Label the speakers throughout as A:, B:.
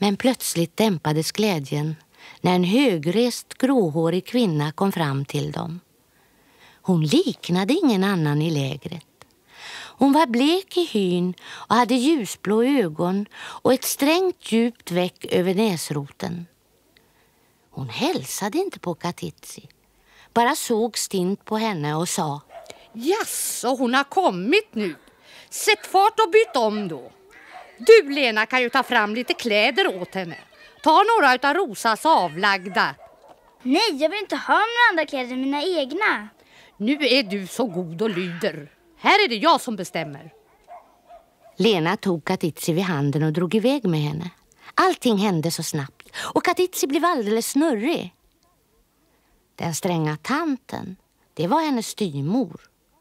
A: Men plötsligt dämpades glädjen när en högrest gråhårig kvinna kom fram till dem. Hon liknade ingen annan i lägret. Hon var blek i hyn och hade ljusblå ögon och ett strängt djupt veck över näsroten. Hon hälsade inte på Katitzi, bara såg stint på henne och sa:
B: Jaså, hon har kommit nu. Sätt fart och byt om då. Du, Lena, kan ju ta fram lite kläder åt henne. Ta några av Rosas avlagda.
C: Nej, jag vill inte ha några andra kläder än mina egna.
B: Nu är du så god och lyder. Här är det jag som bestämmer.
A: Lena tog Katitzi vid handen och drog iväg med henne. Allting hände så snabbt och Katitzi blev alldeles snurrig. Den stränga tanten, det var hennes styvmor.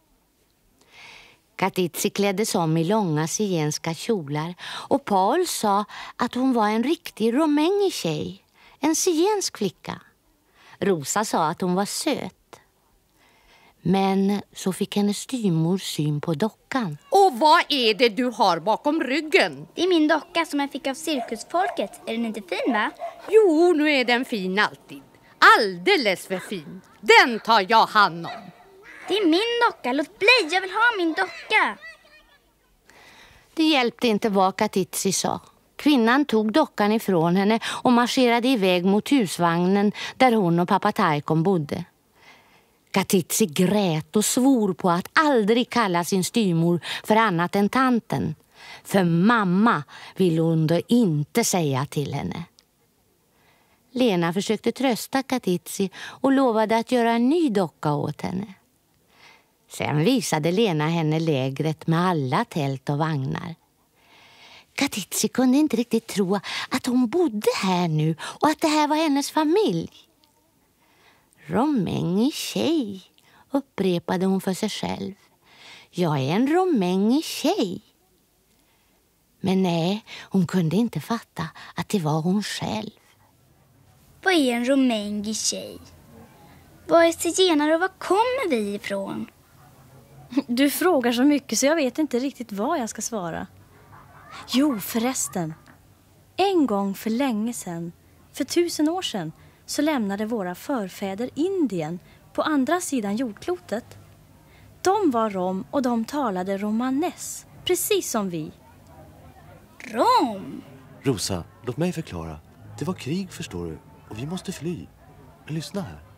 A: Katitzi kläddes om i långa zigenska kjolar och Paul sa att hon var en riktig romängig tjej, en zigensk flicka. Rosa sa att hon var söt. Men så fick hennes styvmor syn på dockan.
B: Och vad är det du har bakom ryggen?
C: Det är min docka som jag fick av cirkusfolket. Är den inte fin, va?
B: Jo, nu är den fin alltid. Alldeles för fin. Den tar jag hand om.
C: Det är min docka, låt bli, jag vill ha min docka.
A: Det hjälpte inte vad Katitzi sa. Kvinnan tog dockan ifrån henne och marscherade iväg mot husvagnen där hon och pappa Taikon bodde. Katitzi grät och svor på att aldrig kalla sin styvmor för annat än tanten. För mamma ville hon då inte säga till henne. Lena försökte trösta Katitzi och lovade att göra en ny docka åt henne. Sen visade Lena henne lägret med alla tält och vagnar. Katitzi kunde inte riktigt tro att hon bodde här nu och att det här var hennes familj. Romängig tjej, upprepade hon för sig själv. Jag är en romängig tjej. Men nej, hon kunde inte fatta att det var hon själv.
C: Vad är en romängig tjej? Vad är zigenare och var kommer vi ifrån?
D: Du frågar så mycket så jag vet inte riktigt vad jag ska svara. Jo, förresten. En gång för länge sedan, för 1000 år sedan, så lämnade våra förfäder Indien på andra sidan jordklotet. De var rom och de talade romanes, precis som vi.
C: Rom?
E: Rosa, låt mig förklara. Det var krig, förstår du, och vi måste fly. Men lyssna här.